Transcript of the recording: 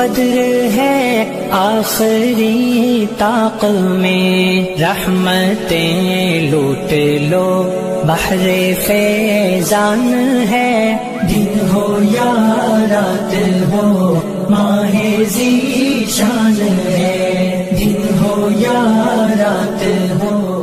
कद्र है आखिरी ताक़ में, रहमतें लूट लो बहरे फैज़ान है। दिन हो या रात हो माहे ज़ीशान है, दिन हो या रात हो